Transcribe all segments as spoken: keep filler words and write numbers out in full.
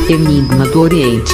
Enigma do Oriente.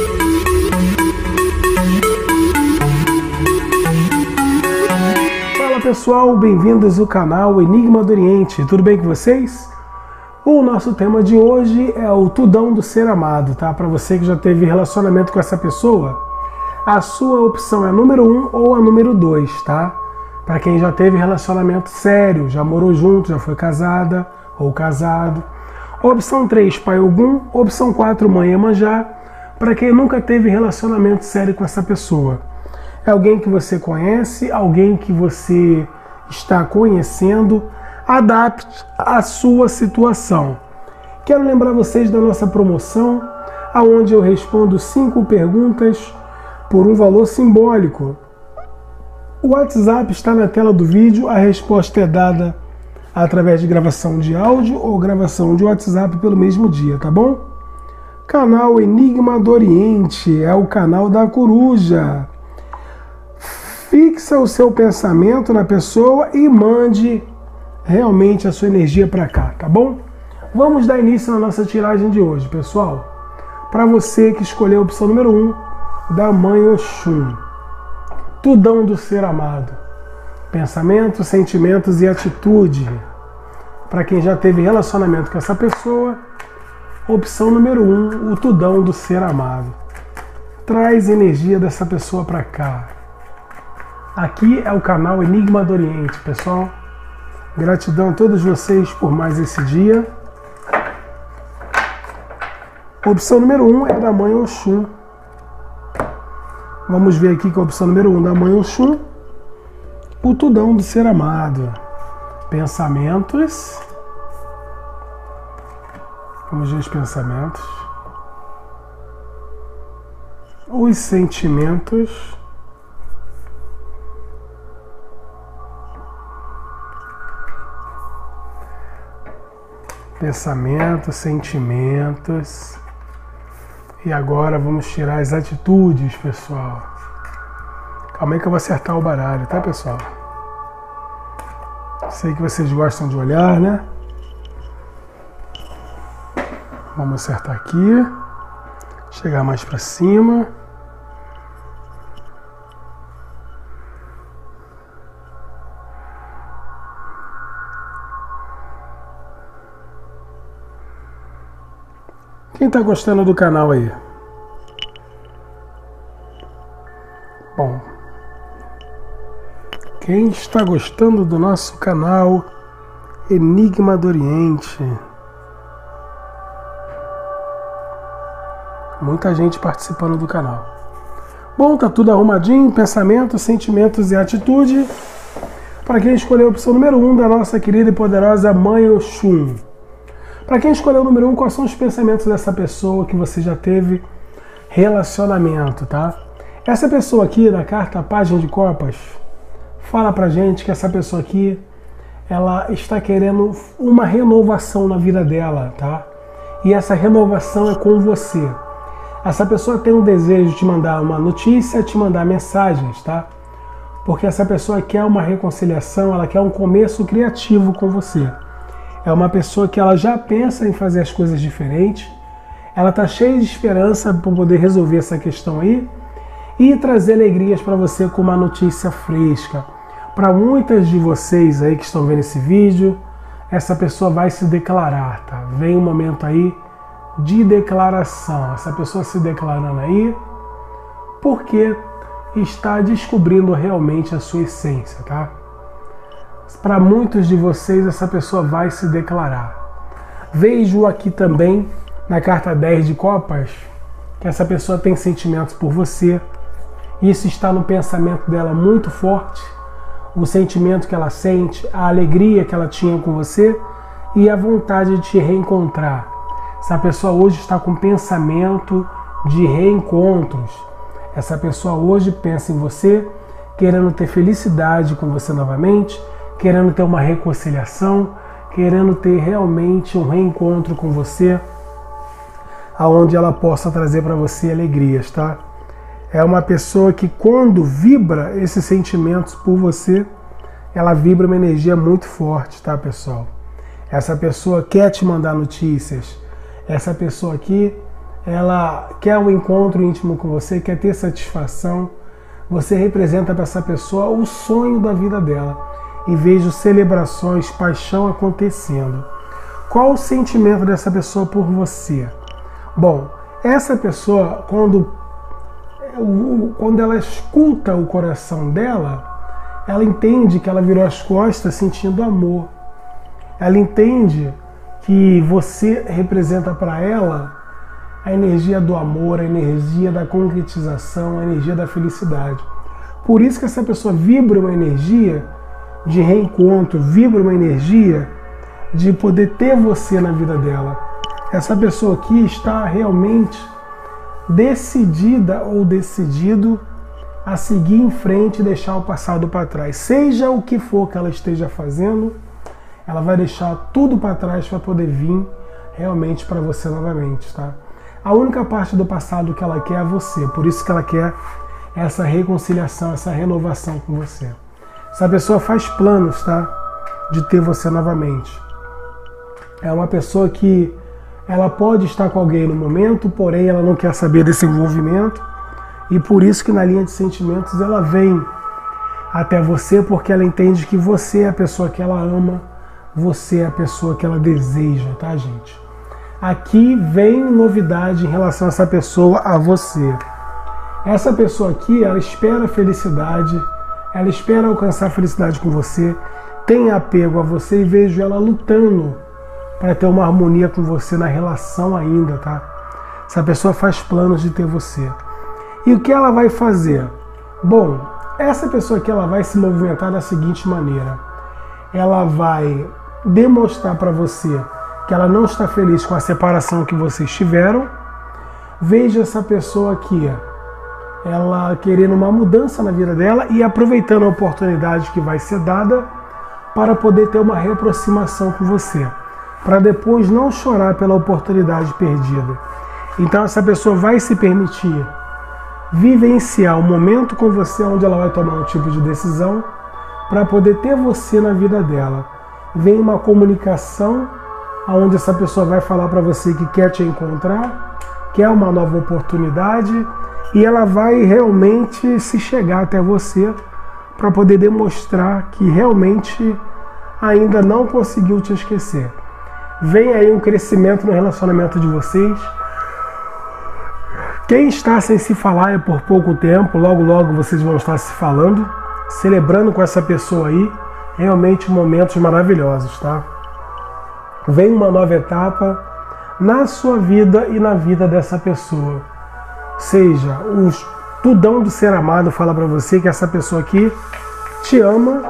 Fala pessoal, bem-vindos ao canal Enigma do Oriente, tudo bem com vocês? O nosso tema de hoje é o tudão do ser amado, tá? Para você que já teve relacionamento com essa pessoa, a sua opção é a número um ou a número dois, tá? Para quem já teve relacionamento sério, já morou junto, já foi casada ou casado. Opção três, Pai Ogum. Opção quatro, Mãe Iemanjá. Para quem nunca teve relacionamento sério com essa pessoa. É alguém que você conhece, alguém que você está conhecendo. Adapte a sua situação. Quero lembrar vocês da nossa promoção, onde eu respondo cinco perguntas por um valor simbólico. O WhatsApp está na tela do vídeo, a resposta é dada através de gravação de áudio ou gravação de WhatsApp pelo mesmo dia, tá bom? Canal Enigma do Oriente é o canal da coruja. Fixa o seu pensamento na pessoa e mande realmente a sua energia para cá, tá bom? Vamos dar início na nossa tiragem de hoje, pessoal. Para você que escolheu a opção número um, da Mãe Oxum. Tudão do ser amado. Pensamentos, sentimentos e atitude. Para quem já teve relacionamento com essa pessoa, opção número um, o tudão do ser amado. Traz energia dessa pessoa para cá. Aqui é o canal Enigma do Oriente, pessoal. Gratidão a todos vocês por mais esse dia. Opção número um é da Mãe Oxum. Vamos ver aqui com a opção número um da Mãe Oxum. O tudão do ser amado. Pensamentos. Vamos ver os pensamentos. Os sentimentos. Pensamentos, sentimentos. E agora vamos tirar as atitudes, pessoal. Calma aí que eu vou acertar o baralho, tá, pessoal? Sei que vocês gostam de olhar, né? Vamos acertar aqui. Chegar mais pra cima. Quem tá gostando do canal aí? Bom, quem está gostando do nosso canal Enigma do Oriente? Muita gente participando do canal. Bom, tá tudo arrumadinho, pensamentos, sentimentos e atitude. Para quem escolheu a opção número um da nossa querida e poderosa Mãe Oxum. Para quem escolheu o número um, quais são os pensamentos dessa pessoa que você já teve relacionamento, tá? Essa pessoa aqui, da carta Página de Copas, fala pra gente que essa pessoa aqui, ela está querendo uma renovação na vida dela, tá? E essa renovação é com você. Essa pessoa tem um desejo de te mandar uma notícia, te mandar mensagens, tá? Porque essa pessoa quer uma reconciliação, ela quer um começo criativo com você. É uma pessoa que ela já pensa em fazer as coisas diferentes, ela tá cheia de esperança para poder resolver essa questão aí, e trazer alegrias para você com uma notícia fresca. Para muitas de vocês aí que estão vendo esse vídeo, essa pessoa vai se declarar, tá? Vem um momento aí de declaração. Essa pessoa se declarando aí porque está descobrindo realmente a sua essência, tá? Para muitos de vocês, essa pessoa vai se declarar. Vejo aqui também, na carta dez de Copas, que essa pessoa tem sentimentos por você. Isso está no pensamento dela muito forte, o sentimento que ela sente, a alegria que ela tinha com você e a vontade de te reencontrar. Essa pessoa hoje está com pensamento de reencontros. Essa pessoa hoje pensa em você, querendo ter felicidade com você novamente, querendo ter uma reconciliação, querendo ter realmente um reencontro com você, aonde ela possa trazer para você alegrias, tá? É uma pessoa que quando vibra esses sentimentos por você, ela vibra uma energia muito forte, tá, pessoal? Essa pessoa quer te mandar notícias. Essa pessoa aqui, ela quer um encontro íntimo com você, quer ter satisfação. Você representa para essa pessoa o sonho da vida dela. E vejo celebrações, paixão acontecendo. Qual o sentimento dessa pessoa por você? Bom, essa pessoa, quando, quando ela escuta o coração dela, ela entende que ela virou as costas sentindo amor. Ela entende que você representa para ela a energia do amor, a energia da concretização, a energia da felicidade. Por isso que essa pessoa vibra uma energia de reencontro, vibra uma energia de poder ter você na vida dela. Essa pessoa aqui está realmente decidida ou decidido a seguir em frente e deixar o passado para trás. Seja o que for que ela esteja fazendo, ela vai deixar tudo para trás para poder vir realmente para você novamente, tá? A única parte do passado que ela quer é você, por isso que ela quer essa reconciliação, essa renovação com você. Essa pessoa faz planos, tá? De ter você novamente. É uma pessoa que ela pode estar com alguém no momento, porém ela não quer saber desse envolvimento, e por isso que na linha de sentimentos ela vem até você, porque ela entende que você é a pessoa que ela ama, você é a pessoa que ela deseja, tá, gente? Aqui vem novidade em relação a essa pessoa, a você. Essa pessoa aqui, ela espera a felicidade, ela espera alcançar a felicidade com você, tem apego a você e vejo ela lutando para ter uma harmonia com você na relação ainda, tá? Essa pessoa faz planos de ter você. E o que ela vai fazer? Bom, essa pessoa aqui, ela vai se movimentar da seguinte maneira. Ela vai demonstrar para você que ela não está feliz com a separação que vocês tiveram. Veja essa pessoa aqui, ela querendo uma mudança na vida dela e aproveitando a oportunidade que vai ser dada para poder ter uma reaproximação com você, para depois não chorar pela oportunidade perdida. Então essa pessoa vai se permitir vivenciar um momento com você onde ela vai tomar um tipo de decisão para poder ter você na vida dela. Vem uma comunicação onde essa pessoa vai falar para você que quer te encontrar, quer uma nova oportunidade, e ela vai realmente se chegar até você para poder demonstrar que realmente ainda não conseguiu te esquecer. Vem aí um crescimento no relacionamento de vocês. Quem está sem se falar é por pouco tempo, logo logo vocês vão estar se falando, celebrando com essa pessoa aí, realmente momentos maravilhosos, tá? Vem uma nova etapa na sua vida e na vida dessa pessoa. Seja, o tudão do ser amado fala para você que essa pessoa aqui te ama,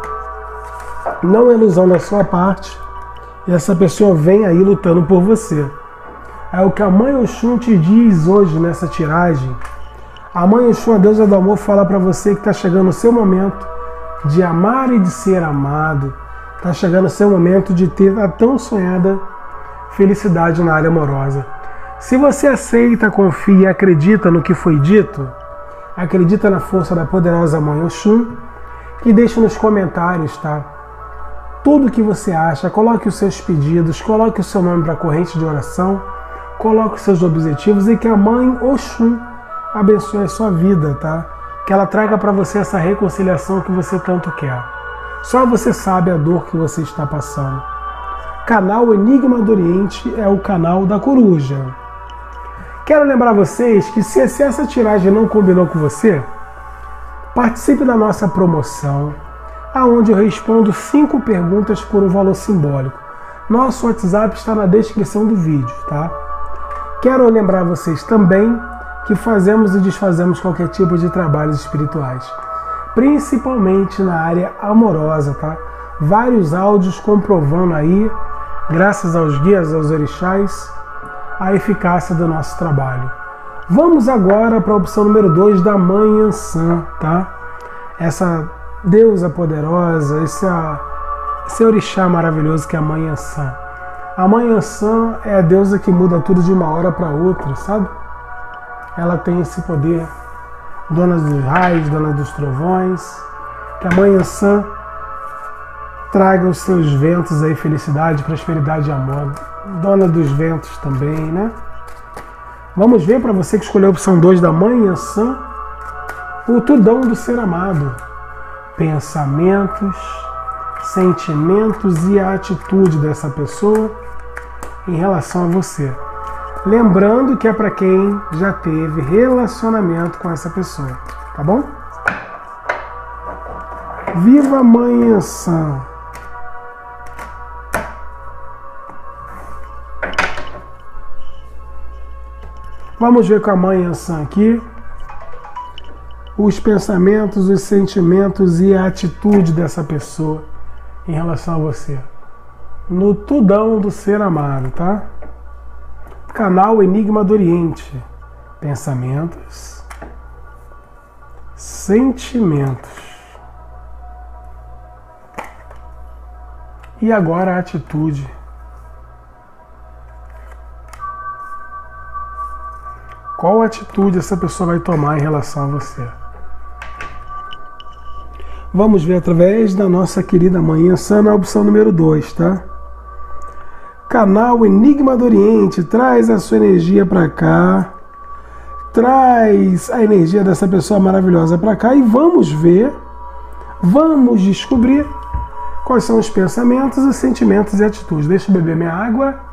não é ilusão da sua parte, e essa pessoa vem aí lutando por você. É o que a Mãe Oxum te diz hoje nessa tiragem. A Mãe Oxum, a deusa do amor, fala para você que está chegando o seu momento de amar e de ser amado. Está chegando o seu momento de ter a tão sonhada felicidade na área amorosa. Se você aceita, confia e acredita no que foi dito, acredita na força da poderosa Mãe Oxum, e deixe nos comentários, tá? Tudo o que você acha, coloque os seus pedidos, coloque o seu nome para a corrente de oração, coloque os seus objetivos e que a Mãe Oxum abençoe a sua vida, tá? Que ela traga para você essa reconciliação que você tanto quer. Só você sabe a dor que você está passando. Canal Enigma do Oriente é o canal da coruja. Quero lembrar vocês que se essa tiragem não combinou com você, participe da nossa promoção, aonde eu respondo cinco perguntas por um valor simbólico. Nosso WhatsApp está na descrição do vídeo, tá? Quero lembrar vocês também que fazemos e desfazemos qualquer tipo de trabalhos espirituais, principalmente na área amorosa, tá? Vários áudios comprovando aí, graças aos guias, aos orixás, a eficácia do nosso trabalho. Vamos agora para a opção número dois da Mãe Ansã, tá? Essa deusa poderosa, esse, esse orixá maravilhoso que é a Mãe Ansã. A Mãe Ansã é a deusa que muda tudo de uma hora para outra, sabe? Ela tem esse poder, dona dos raios, dona dos trovões. Que a Mãe Ansã traga os seus ventos aí, felicidade, prosperidade e amor. Dona dos ventos também, né? Vamos ver para você que escolheu a opção dois da Mãe Yansan, o tudão do ser amado. Pensamentos, sentimentos e a atitude dessa pessoa em relação a você. Lembrando que é para quem já teve relacionamento com essa pessoa, tá bom? Viva a Mãe Yansan! Vamos ver com a Mãe Yansan aqui os pensamentos, os sentimentos e a atitude dessa pessoa em relação a você. No tudão do ser amado, tá? Canal Enigma do Oriente. Pensamentos, sentimentos e agora a atitude. Qual atitude essa pessoa vai tomar em relação a você? Vamos ver através da nossa querida Mãe Yansan na opção número dois, tá? Canal Enigma do Oriente, traz a sua energia para cá, traz a energia dessa pessoa maravilhosa para cá e vamos ver, vamos descobrir quais são os pensamentos, os sentimentos e atitudes. Deixa eu beber minha água.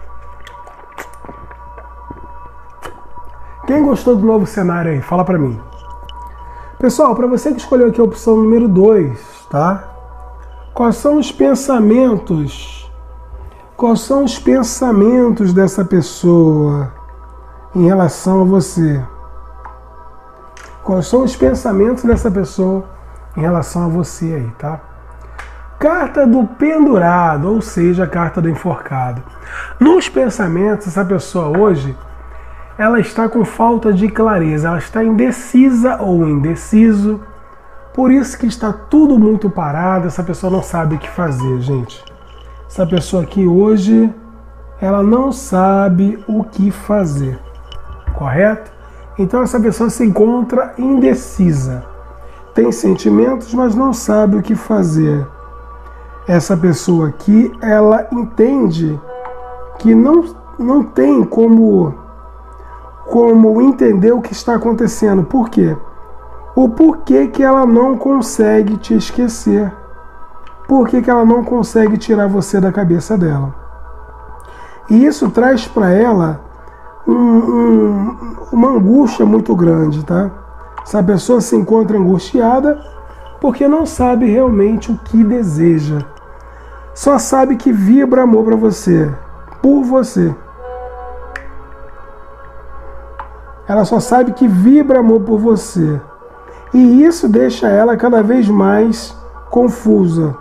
Quem gostou do novo cenário aí? Fala pra mim. Pessoal, para você que escolheu aqui a opção número dois, tá? Quais são os pensamentos? Quais são os pensamentos dessa pessoa em relação a você? Quais são os pensamentos dessa pessoa em relação a você aí, tá? Carta do pendurado, ou seja, a carta do enforcado. Nos pensamentos, essa pessoa hoje, ela está com falta de clareza, ela está indecisa ou indeciso, por isso que está tudo muito parado, essa pessoa não sabe o que fazer, gente. Essa pessoa aqui hoje, ela não sabe o que fazer, correto? Então essa pessoa se encontra indecisa, tem sentimentos, mas não sabe o que fazer. Essa pessoa aqui, ela entende que não, não tem como... como entender o que está acontecendo. Por quê? O porquê que ela não consegue te esquecer. Por que que ela não consegue tirar você da cabeça dela? E isso traz para ela um, um, uma angústia muito grande, tá? Essa pessoa se encontra angustiada porque não sabe realmente o que deseja. Só sabe que vibra amor para você, por você. Ela só sabe que vibra amor por você. E isso deixa ela cada vez mais confusa.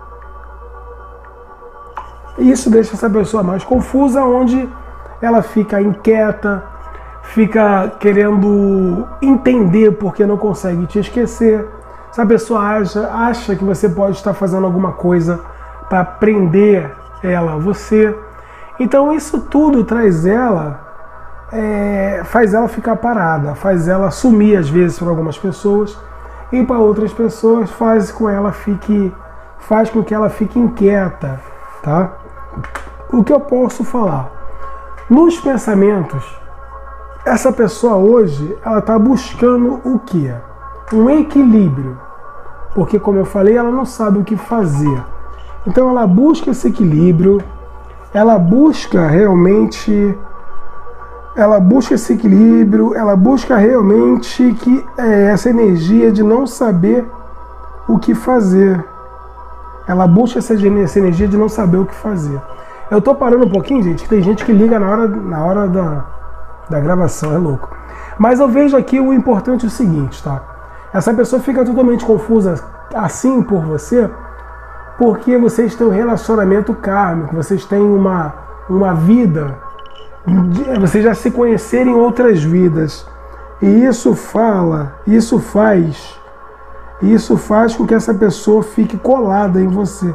Isso deixa essa pessoa mais confusa, onde ela fica inquieta, fica querendo entender porque não consegue te esquecer. Essa pessoa acha, acha que você pode estar fazendo alguma coisa para prender ela, você. Então isso tudo traz ela... É, faz ela ficar parada, faz ela sumir às vezes para algumas pessoas e para outras pessoas faz com ela fique, faz com que ela fique inquieta, tá? O que eu posso falar? Nos pensamentos, essa pessoa hoje ela está buscando o que? Um equilíbrio, porque como eu falei, ela não sabe o que fazer. Então ela busca esse equilíbrio, ela busca realmente Ela busca esse equilíbrio, ela busca realmente que é, essa energia de não saber o que fazer. Ela busca essa, essa energia de não saber o que fazer. Eu tô parando um pouquinho, gente, que tem gente que liga na hora, na hora da, da gravação, é louco. Mas eu vejo aqui o importante é o seguinte, tá? Essa pessoa fica totalmente confusa assim por você, porque vocês têm um relacionamento kármico, vocês têm uma, uma vida... Vocês já se conhecerem em outras vidas. E isso fala, isso faz, isso faz com que essa pessoa fique colada em você.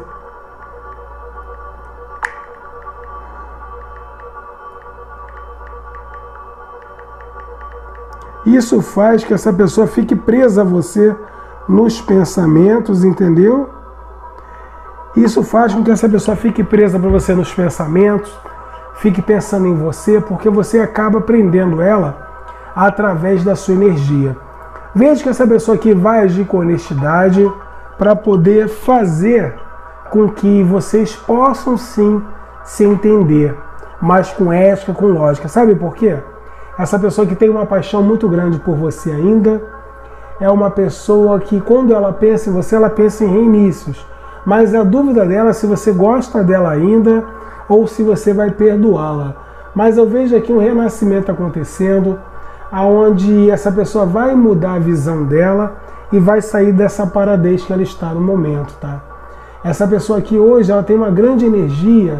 Isso faz que essa pessoa fique presa a você nos pensamentos, entendeu? Isso faz com que essa pessoa fique presa para você nos pensamentos, fique pensando em você, porque você acaba prendendo ela através da sua energia. Veja que essa pessoa aqui vai agir com honestidade para poder fazer com que vocês possam sim se entender, mas com ética, com lógica. Sabe por quê? Essa pessoa que tem uma paixão muito grande por você ainda é uma pessoa que, quando ela pensa em você, ela pensa em reinícios. Mas a dúvida dela é se você gosta dela ainda ou se você vai perdoá-la. Mas eu vejo aqui um renascimento acontecendo, onde essa pessoa vai mudar a visão dela e vai sair dessa paradez que ela está no momento, tá? Essa pessoa aqui hoje, ela tem uma grande energia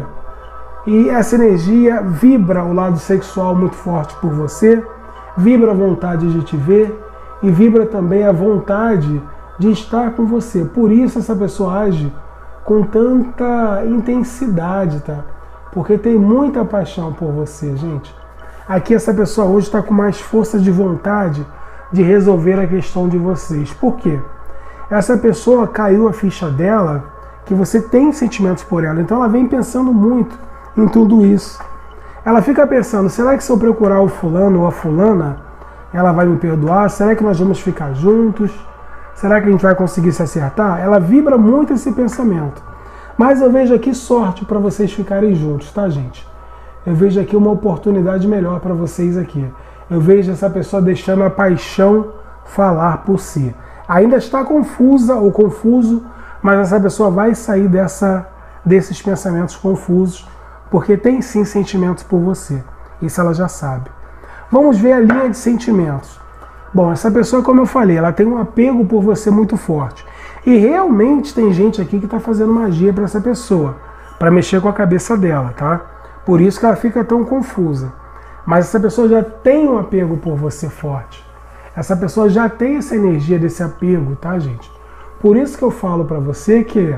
e essa energia vibra o lado sexual muito forte por você, vibra a vontade de te ver e vibra também a vontade de estar com você. Por isso essa pessoa age com tanta intensidade, tá? Porque tem muita paixão por você, gente. Aqui essa pessoa hoje está com mais força de vontade de resolver a questão de vocês. Por quê? Essa pessoa caiu a ficha dela que você tem sentimentos por ela. Então ela vem pensando muito em tudo isso. Ela fica pensando, será que se eu procurar o fulano ou a fulana, ela vai me perdoar? Será que nós vamos ficar juntos? Será que a gente vai conseguir se acertar? Ela vibra muito esse pensamento. Mas eu vejo aqui sorte para vocês ficarem juntos, tá, gente? Eu vejo aqui uma oportunidade melhor para vocês aqui. Eu vejo essa pessoa deixando a paixão falar por si. Ainda está confusa ou confuso, mas essa pessoa vai sair dessa, desses pensamentos confusos, porque tem sim sentimentos por você. Isso ela já sabe. Vamos ver a linha de sentimentos. Bom, essa pessoa, como eu falei, ela tem um apego por você muito forte. E realmente tem gente aqui que está fazendo magia para essa pessoa, para mexer com a cabeça dela, tá? Por isso que ela fica tão confusa. Mas essa pessoa já tem um apego por você forte. Essa pessoa já tem essa energia desse apego, tá, gente? Por isso que eu falo para você que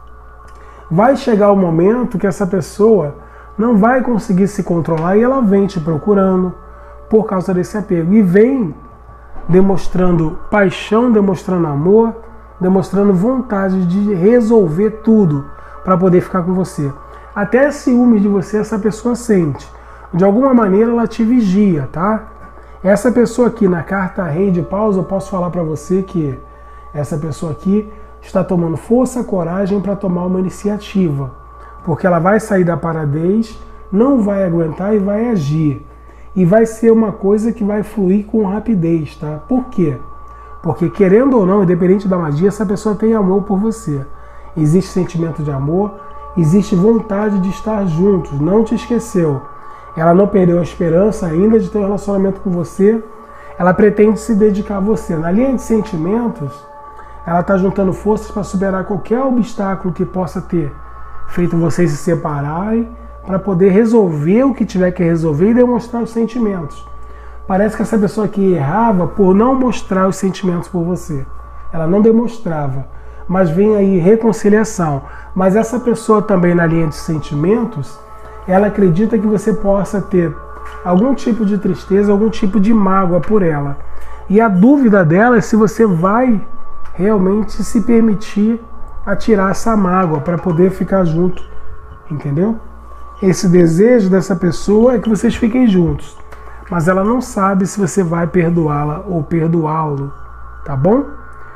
vai chegar o momento que essa pessoa não vai conseguir se controlar e ela vem te procurando por causa desse apego. E vem demonstrando paixão, demonstrando amor, demonstrando vontade de resolver tudo para poder ficar com você. Até ciúme de você essa pessoa sente. De alguma maneira ela te vigia, tá? Essa pessoa aqui na carta Rei de Paus, eu posso falar para você que essa pessoa aqui está tomando força, coragem para tomar uma iniciativa. Porque ela vai sair da paradez, não vai aguentar e vai agir. E vai ser uma coisa que vai fluir com rapidez, tá? Por quê? Porque querendo ou não, independente da magia, essa pessoa tem amor por você. Existe sentimento de amor, existe vontade de estar juntos, não te esqueceu. Ela não perdeu a esperança ainda de ter um relacionamento com você. Ela pretende se dedicar a você. Na linha de sentimentos, ela está juntando forças para superar qualquer obstáculo que possa ter feito vocês se separarem, para poder resolver o que tiver que resolver e demonstrar os sentimentos. Parece que essa pessoa aqui errava por não mostrar os sentimentos por você. Ela não demonstrava. Mas vem aí reconciliação. Mas essa pessoa também na linha de sentimentos, ela acredita que você possa ter algum tipo de tristeza, algum tipo de mágoa por ela. E a dúvida dela é se você vai realmente se permitir atirar essa mágoa para poder ficar junto. Entendeu? Esse desejo dessa pessoa é que vocês fiquem juntos. Mas ela não sabe se você vai perdoá-la ou perdoá-lo. Tá bom?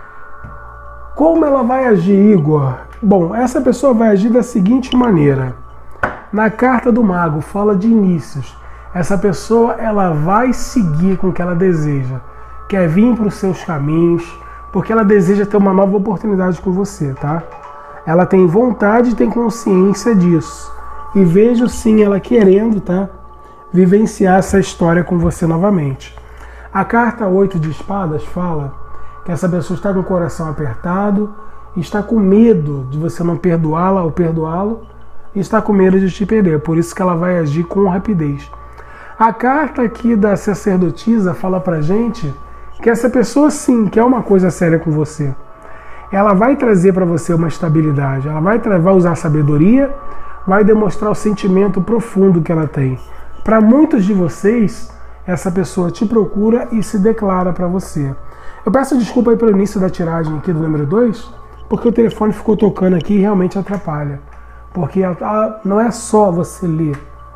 Como ela vai agir, Igor? Bom, essa pessoa vai agir da seguinte maneira. Na carta do mago fala de inícios. Essa pessoa ela vai seguir com o que ela deseja. Quer vir para os seus caminhos, porque ela deseja ter uma nova oportunidade com você, tá? Ela tem vontade e tem consciência disso. E vejo sim ela querendo, tá? Vivenciar essa história com você novamente. A carta oito de espadas fala que essa pessoa está com o coração apertado, está com medo de você não perdoá-la ou perdoá-lo, e está com medo de te perder, por isso que ela vai agir com rapidez. A carta aqui da sacerdotisa fala pra gente que essa pessoa sim quer uma coisa séria com você. Ela vai trazer para você uma estabilidade, ela vai, vai usar sabedoria, vai demonstrar o sentimento profundo que ela tem. Para muitos de vocês, essa pessoa te procura e se declara para você. Eu peço desculpa aí pelo início da tiragem aqui do número dois, porque o telefone ficou tocando aqui e realmente atrapalha. Porque não é só você ler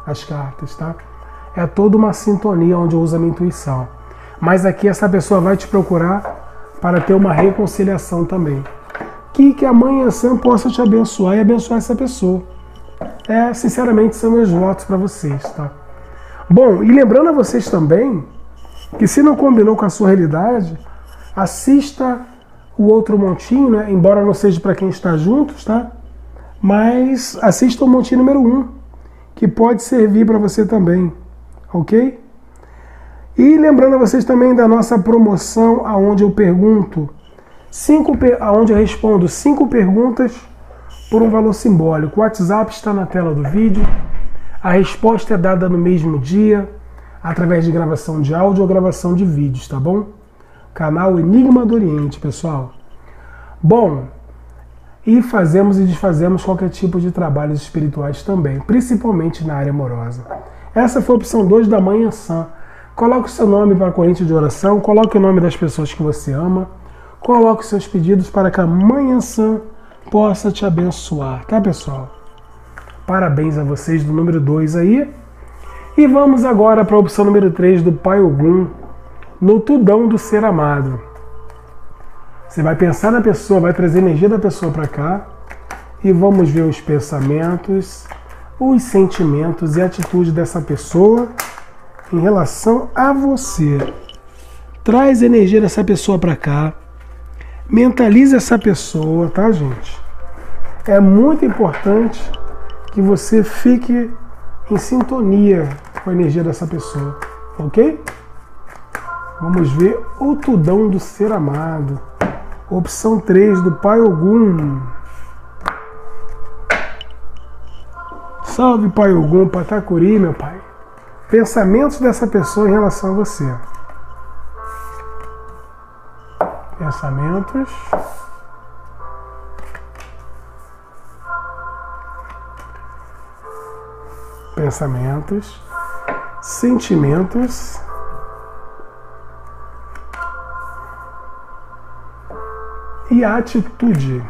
as cartas, tá? É toda uma sintonia onde eu uso a minha intuição. Mas aqui essa pessoa vai te procurar para ter uma reconciliação também. Que, que a Mãe Yansan possa te abençoar e abençoar essa pessoa. É, sinceramente, são meus votos para vocês, tá? Bom, e lembrando a vocês também que se não combinou com a sua realidade, assista o outro montinho, né? Embora não seja para quem está juntos, tá? Mas assista o montinho número um, que pode servir para você também, ok? E lembrando a vocês também da nossa promoção, aonde eu pergunto, cinco, aonde eu respondo cinco perguntas por um valor simbólico. O WhatsApp está na tela do vídeo, a resposta é dada no mesmo dia, através de gravação de áudio ou gravação de vídeos, tá bom? Canal Enigma do Oriente, pessoal. Bom, e fazemos e desfazemos qualquer tipo de trabalhos espirituais também, principalmente na área amorosa. Essa foi a opção dois da Mãe Yansan. Coloque o seu nome para a corrente de oração, coloque o nome das pessoas que você ama, coloque os seus pedidos para que a Mãe Yansan possa te abençoar, tá, pessoal? Parabéns a vocês do número dois aí. E vamos agora para a opção número três do Pai Ogum, no tudão do ser amado. Você vai pensar na pessoa, vai trazer energia da pessoa para cá e vamos ver os pensamentos, os sentimentos e atitudes dessa pessoa em relação a você. Traz a energia dessa pessoa para cá, mentalize essa pessoa, tá, gente? É muito importante que você fique em sintonia com a energia dessa pessoa, ok? Vamos ver o tudão do ser amado. Opção três do Pai Ogum. Salve, Pai Ogum, Patacuri, meu pai. Pensamentos dessa pessoa em relação a você. Pensamentos. Pensamentos. Sentimentos. E atitude.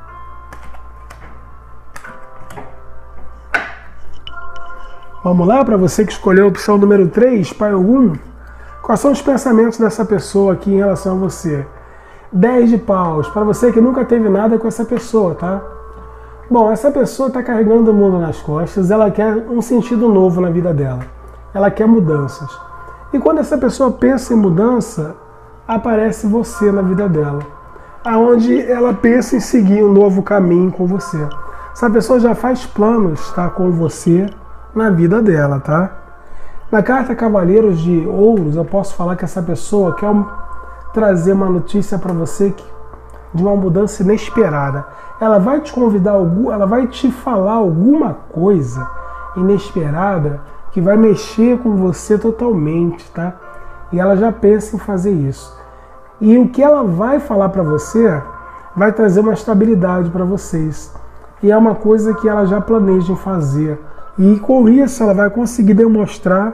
Vamos lá, para você que escolheu a opção número três, Pai Ogum. Quais são os pensamentos dessa pessoa aqui em relação a você? dez de paus, para você que nunca teve nada com essa pessoa, tá? Bom, essa pessoa está carregando o mundo nas costas, ela quer um sentido novo na vida dela. Ela quer mudanças. E quando essa pessoa pensa em mudança, aparece você na vida dela. Aonde ela pensa em seguir um novo caminho com você. Essa pessoa já faz planos, tá, com você na vida dela, tá? Na carta Cavaleiros de Ouros, eu posso falar que essa pessoa quer trazer uma notícia para você que, de uma mudança inesperada. Ela vai te convidar, ela vai te falar alguma coisa inesperada que vai mexer com você totalmente, tá? E ela já pensa em fazer isso. E o que ela vai falar para você vai trazer uma estabilidade para vocês. E é uma coisa que ela já planeja em fazer. E com isso ela vai conseguir demonstrar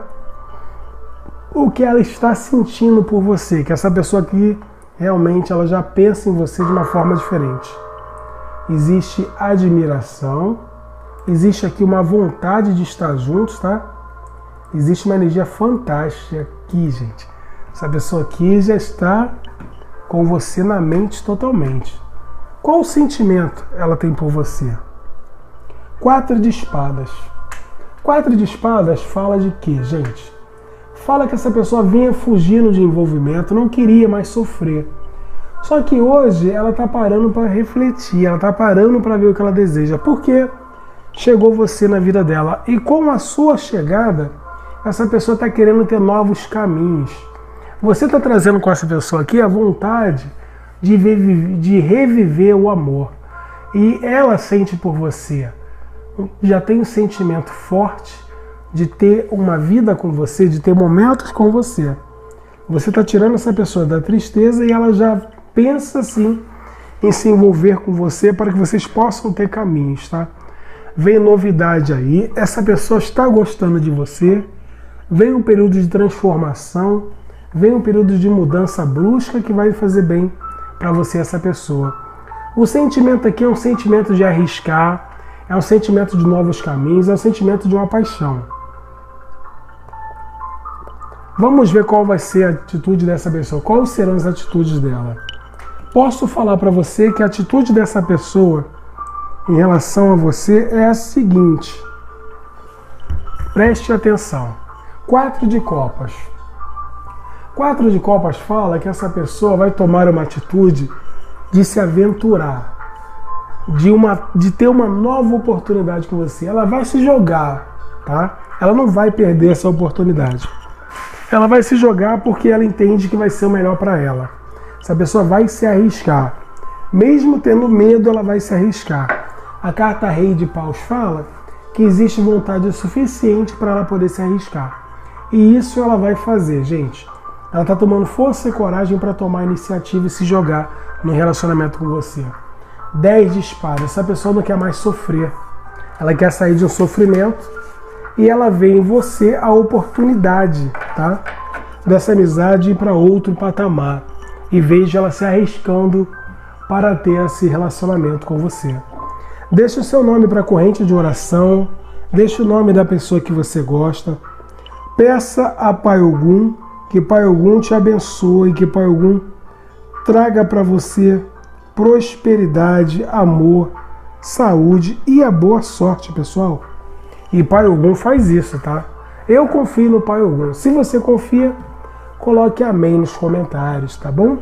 o que ela está sentindo por você. Que essa pessoa aqui, realmente, ela já pensa em você de uma forma diferente. Existe admiração. Existe aqui uma vontade de estar juntos, tá? Existe uma energia fantástica aqui, gente. Essa pessoa aqui já está com você na mente totalmente. Qual o sentimento ela tem por você? Quatro de espadas. Quatro de espadas fala de quê, gente? Fala que essa pessoa vinha fugindo de envolvimento, não queria mais sofrer. Só que hoje ela está parando para refletir, ela está parando para ver o que ela deseja. Por quê? Chegou você na vida dela. E com a sua chegada, essa pessoa está querendo ter novos caminhos. Você está trazendo com essa pessoa aqui a vontade de, viver, de reviver o amor. E ela sente por você. Já tem um sentimento forte de ter uma vida com você, de ter momentos com você. Você está tirando essa pessoa da tristeza e ela já pensa assim em se envolver com você para que vocês possam ter caminhos, tá? Vem novidade aí, essa pessoa está gostando de você, vem um período de transformação, vem um período de mudança brusca que vai fazer bem para você essa pessoa. O sentimento aqui é um sentimento de arriscar, é um sentimento de novos caminhos, é um sentimento de uma paixão. Vamos ver qual vai ser a atitude dessa pessoa, quais serão as atitudes dela. Posso falar para você que a atitude dessa pessoa em relação a você é a seguinte. Preste atenção. Quatro de copas. Quatro de copas fala que essa pessoa vai tomar uma atitude de se aventurar, de, uma, de ter uma nova oportunidade com você. Ela vai se jogar, tá? Ela não vai perder essa oportunidade. Ela vai se jogar porque ela entende que vai ser o melhor para ela. Essa pessoa vai se arriscar. Mesmo tendo medo, ela vai se arriscar. A carta Rei de Paus fala que existe vontade suficiente para ela poder se arriscar. E isso ela vai fazer, gente. Ela está tomando força e coragem para tomar a iniciativa e se jogar no relacionamento com você. dez de espadas. Essa pessoa não quer mais sofrer. Ela quer sair de um sofrimento e ela vê em você a oportunidade, tá? Dessa amizade ir para outro patamar. E veja ela se arriscando para ter esse relacionamento com você. Deixe o seu nome para a corrente de oração. Deixe o nome da pessoa que você gosta. Peça a Pai Ogum que Pai Ogum te abençoe, que Pai Ogum traga para você prosperidade, amor, saúde e a boa sorte, pessoal. E Pai Ogum faz isso, tá? Eu confio no Pai Ogum. Se você confia, coloque amém nos comentários, tá bom?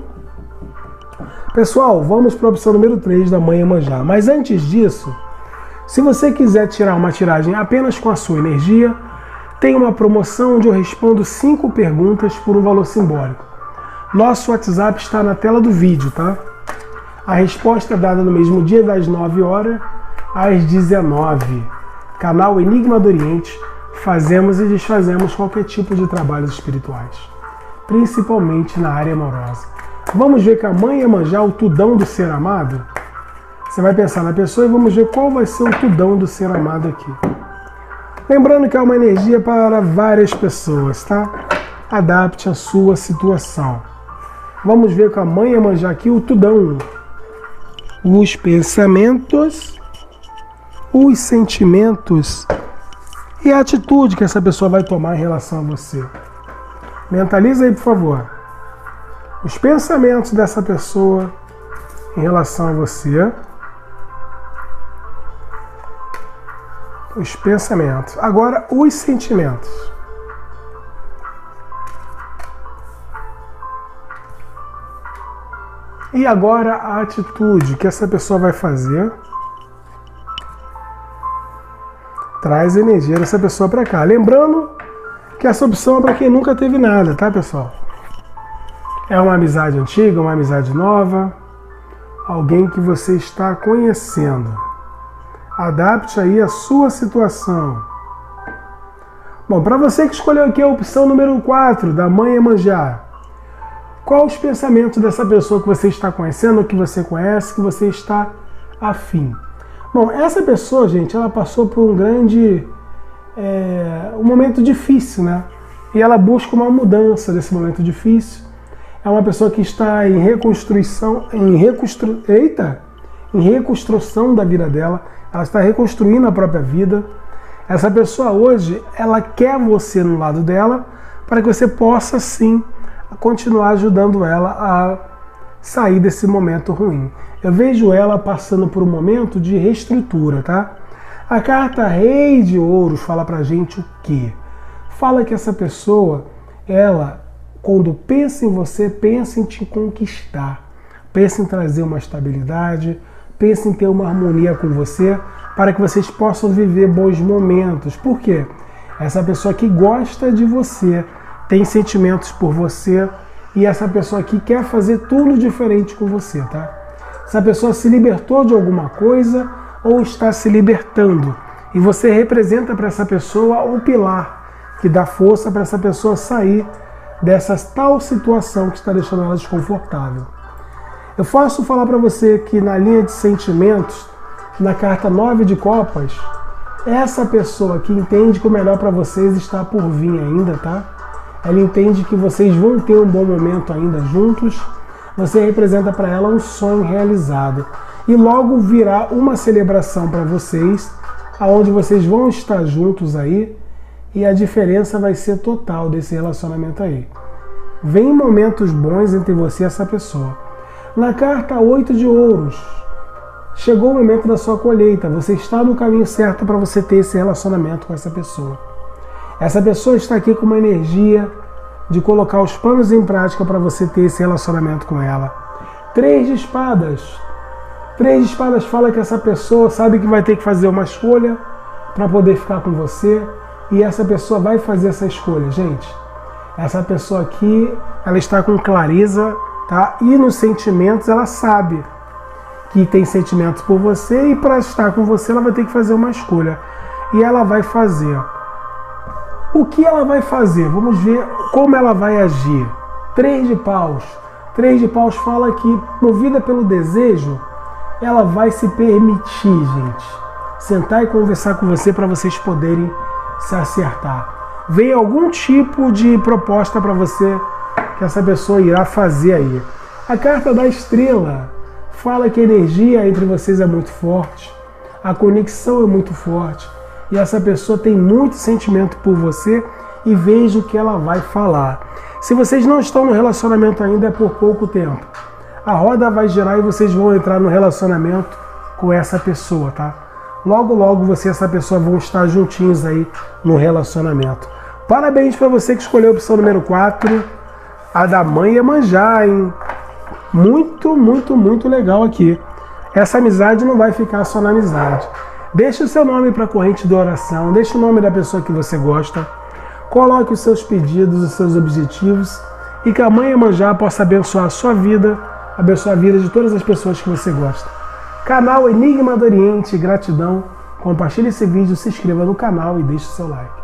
Pessoal, vamos para a opção número três da Mãe Iemanjá. Mas antes disso, se você quiser tirar uma tiragem apenas com a sua energia, tem uma promoção onde eu respondo cinco perguntas por um valor simbólico. Nosso WhatsApp está na tela do vídeo, tá? A resposta é dada no mesmo dia, das nove horas às dezenove. Canal Enigma do Oriente. Fazemos e desfazemos qualquer tipo de trabalhos espirituais, principalmente na área amorosa. Vamos ver com a Mãe Iemanjá o tudão do ser amado? Você vai pensar na pessoa e vamos ver qual vai ser o tudão do ser amado aqui. Lembrando que é uma energia para várias pessoas, tá? Adapte a sua situação. Vamos ver com a Mãe Iemanjá aqui o tudão. Os pensamentos, os sentimentos e a atitude que essa pessoa vai tomar em relação a você. Mentaliza aí, por favor. Os pensamentos dessa pessoa em relação a você. Os pensamentos. Agora, os sentimentos. E agora, a atitude que essa pessoa vai fazer. Traz a energia dessa pessoa para cá. Lembrando que essa opção é para quem nunca teve nada, tá, pessoal? É uma amizade antiga, uma amizade nova. Alguém que você está conhecendo. Adapte aí a sua situação. Bom, para você que escolheu aqui a opção número quatro, da Mãe Iemanjá, qual os pensamentos dessa pessoa que você está conhecendo, que você conhece, que você está afim? Bom, essa pessoa, gente, ela passou por um grande, é, um momento difícil, né? E ela busca uma mudança desse momento difícil. É uma pessoa que está em reconstrução, em reconstru... Eita! Em reconstrução da vida dela. Ela está reconstruindo a própria vida. Essa pessoa hoje, ela quer você no lado dela para que você possa, sim, continuar ajudando ela a sair desse momento ruim. Eu vejo ela passando por um momento de reestrutura, tá? A carta Rei de Ouros fala pra gente o quê? Fala que essa pessoa, ela, quando pensa em você, pensa em te conquistar. Pensa em trazer uma estabilidade, pensa em ter uma harmonia com você, para que vocês possam viver bons momentos. Por quê? Essa pessoa que gosta de você, tem sentimentos por você, e essa pessoa aqui quer fazer tudo diferente com você, tá? Essa pessoa se libertou de alguma coisa ou está se libertando. E você representa para essa pessoa o pilar que dá força para essa pessoa sair dessa tal situação que está deixando ela desconfortável. Eu posso falar para você que na linha de sentimentos, na carta nove de copas, essa pessoa que entende que o melhor para vocês está por vir ainda, tá? Ela entende que vocês vão ter um bom momento ainda juntos. Você representa para ela um sonho realizado. E logo virá uma celebração para vocês, aonde vocês vão estar juntos aí e a diferença vai ser total desse relacionamento aí. Vem momentos bons entre você e essa pessoa. Na carta oito de ouros, chegou o momento da sua colheita. Você está no caminho certo para você ter esse relacionamento com essa pessoa. Essa pessoa está aqui com uma energia de colocar os planos em prática para você ter esse relacionamento com ela. Três de espadas. Três de espadas fala que essa pessoa sabe que vai ter que fazer uma escolha para poder ficar com você. E essa pessoa vai fazer essa escolha, gente. Essa pessoa aqui, ela está com clareza, tá? E nos sentimentos ela sabe que tem sentimentos por você e para estar com você ela vai ter que fazer uma escolha. E ela vai fazer. O que ela vai fazer? Vamos ver como ela vai agir. Três de paus. Três de paus fala que, movida pelo desejo, ela vai se permitir, gente, sentar e conversar com você para vocês poderem se acertar. Vem algum tipo de proposta para você que essa pessoa irá fazer aí. A carta da estrela fala que a energia entre vocês é muito forte, a conexão é muito forte e essa pessoa tem muito sentimento por você e veja o que ela vai falar. Se vocês não estão no relacionamento ainda, é por pouco tempo. A roda vai girar e vocês vão entrar no relacionamento com essa pessoa, tá? Logo, logo você e essa pessoa vão estar juntinhos aí no relacionamento. Parabéns para você que escolheu a opção número quatro, a da mãe Iemanjá, hein? Muito, muito, muito legal aqui. Essa amizade não vai ficar só na amizade. Deixe o seu nome para a corrente de oração, deixe o nome da pessoa que você gosta, coloque os seus pedidos, os seus objetivos e que a mãe Iemanjá possa abençoar a sua vida, abençoar a vida de todas as pessoas que você gosta. Canal Enigma do Oriente, gratidão. Compartilhe esse vídeo, se inscreva no canal e deixe o seu like.